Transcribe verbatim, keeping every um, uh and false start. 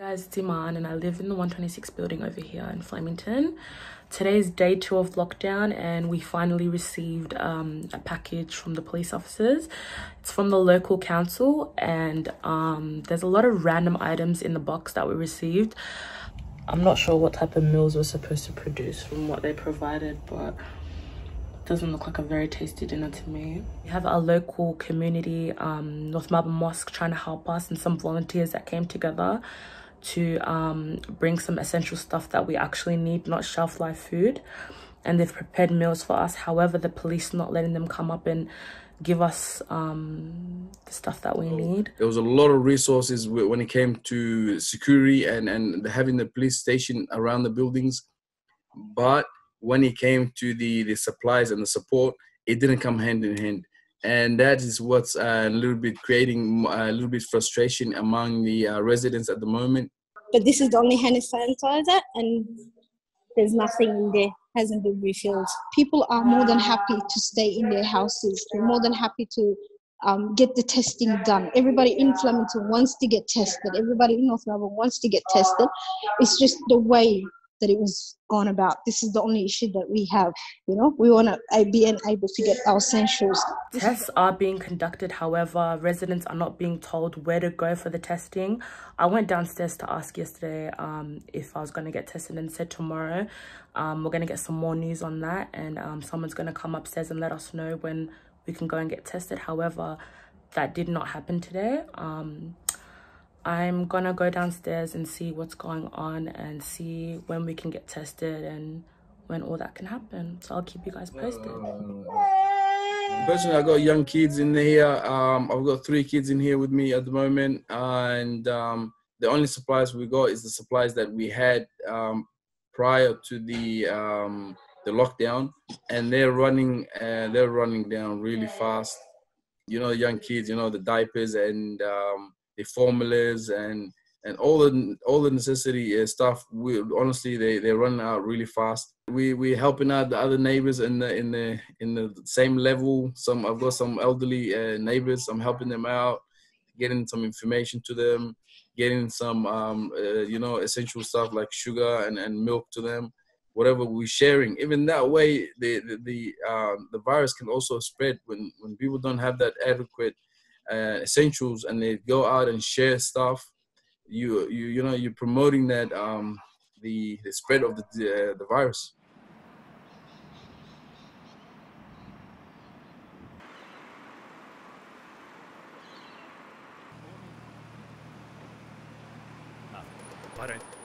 guys, it's Iman and I live in the one twenty-six building over here in Flemington. Today is day two of lockdown and we finally received um, a package from the police officers. It's from the local council and um, there's a lot of random items in the box that we received. I'm not sure what type of meals we're supposed to produce from what they provided, but it doesn't look like a very tasty dinner to me. We have our local community, um, North Melbourne Mosque, trying to help us, and some volunteers that came together to um, bring some essential stuff that we actually need, not shelf life food. And they've prepared meals for us. However, the police not letting them come up and give us um, the stuff that we need. There was a lot of resources when it came to security and, and having the police station around the buildings. But when it came to the, the supplies and the support, it didn't come hand in hand. And that is what's uh, a little bit creating a little bit frustration among the uh, residents at the moment. But this is the only hand sanitizer and there's nothing in there, hasn't been refilled. People are more than happy to stay in their houses. They're more than happy to um, get the testing done. Everybody in Flemington wants to get tested. Everybody in North Melbourne wants to get tested. It's just the way that it was gone about. This is the only issue that we have. You know, we want to be able to get our essentials. Tests are being conducted, however, residents are not being told where to go for the testing. I went downstairs to ask yesterday um, if I was going to get tested and said tomorrow. Um, we're going to get some more news on that, and um, someone's going to come upstairs and let us know when we can go and get tested. However, that did not happen today. Um, I'm gonna go downstairs and see what's going on and see when we can get tested and when all that can happen. So I'll keep you guys posted. Uh, personally, I got young kids in here. Um, I've got three kids in here with me at the moment, and um, the only supplies we got is the supplies that we had um, prior to the um, the lockdown, and they're running uh, they're running down really fast. You know, young kids. You know, the diapers and um, the formulas and and all the all the necessity stuff. We honestly they they're running out really fast. We we helping out the other neighbors in the in the in the same level. Some I've got some elderly uh, neighbors. I'm helping them out, getting some information to them, getting some um uh, you know essential stuff like sugar and and milk to them. Whatever we're sharing, even that way, the the the, uh, the virus can also spread when when people don't have that adequate Uh, essentials and they go out and share stuff. You you you know you're promoting that um, the the spread of the uh, the virus. I don't.